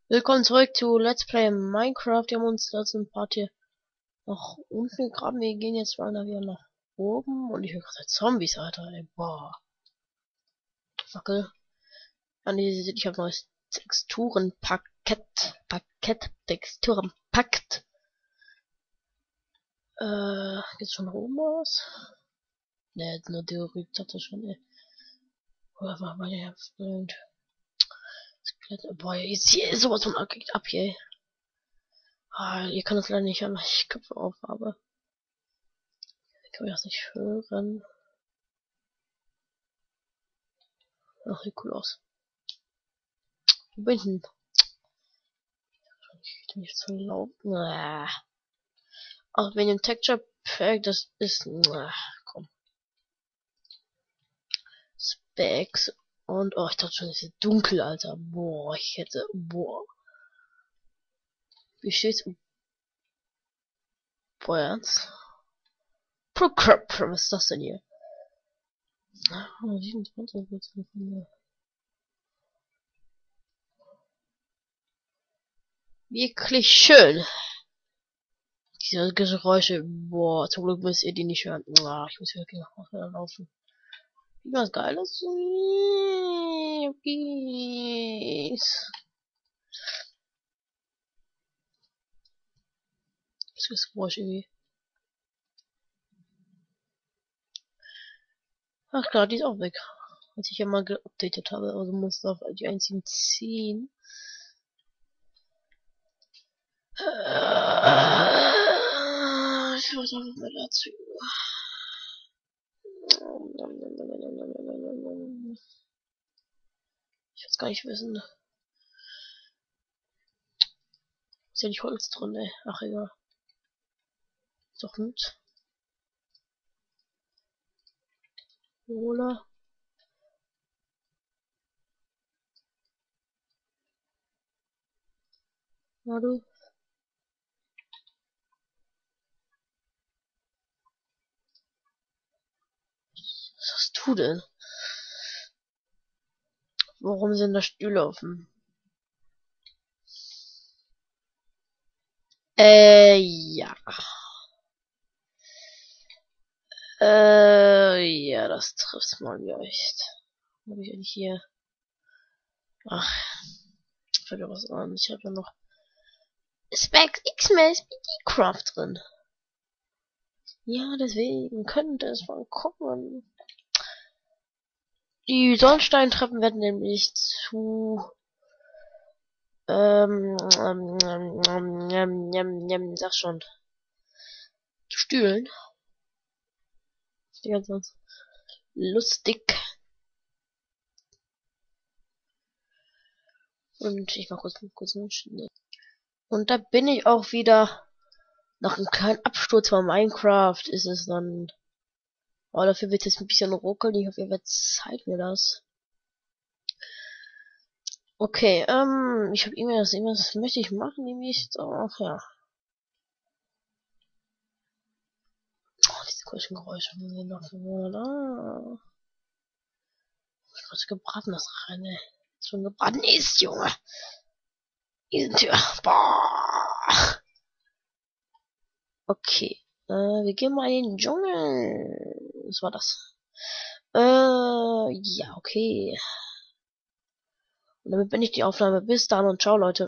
Willkommen zurück zu Let's Play Minecraft. Wir haben uns letzten Part hier nach unten gegraben. Wir gehen jetzt mal wieder nach oben. Und ich höre gerade Zombies, Alter. Ey, boah. Fackel. Ich habe neues Texturenpaket. Texturenpakt. Geht's schon nach oben aus? Ne, jetzt nur Theorie, das schon, ey. Oder war meine Herzblut. Boah, jetzt hier ist sowas von ab hier. Ihr könnt es leider nicht hören, weil ich Köpfe auf habe. Kann ich das nicht hören? Ach, sieht cool aus. Wo bin ich denn? Ich nicht zu laut. Auch wenn im Texture Pack das ist. Komm. Specs. Und oh, ich dachte schon, es ist dunkel, Alter. Boah, ich hätte. Boah. Wie steht's? Boah, ernst? Procrap, was ist das denn hier? 27 wird's von mir. Wirklich schön. Diese Geräusche. Boah, zum Glück müsst ihr die nicht hören. Ich muss wirklich noch laufen. Wie was Geiles? Okay. Das ist Geräusch irgendwie. Ach klar, die ist auch weg. Als ich ja mal geupdatet habe, also musste auf die einzigen ziehen. Ich weiß auch nicht mehr dazu. Ich will es gar nicht wissen. Ist ja nicht Holz drin, ey. Ach egal. Ist doch mit. Oder? Warte. Was hast du denn? Warum sind da Stühle offen? Ja. Ja, das trifft mal echt. Habe ich eigentlich hier. Ach, fällt mir was an. Ich habe ja noch Specs X-Men Craft drin. Ja, deswegen könnte es mal kommen. Die Sonnensteintreppen werden nämlich zu sag schon, zu Stühlen. Die ganz lustig. Und ich mach kurz einen Schnitt. Und da bin ich auch wieder. Nach einem kleinen Absturz von Minecraft ist es dann. Oh, dafür wird es jetzt ein bisschen ruckeln. Ich hoffe, ihr verzeiht mir das. Okay, ich habe irgendwas möchte ich machen, nämlich, ach ja. Oh, diese komischen Geräusche. Was gebratenes rein, ey. Schon gebraten ist, Junge. Diese Tür. Boah. Okay. Wir gehen mal in den Dschungel. Was war das? Ja, okay. Und damit bin ich die Aufnahme. Bis dann und ciao, Leute.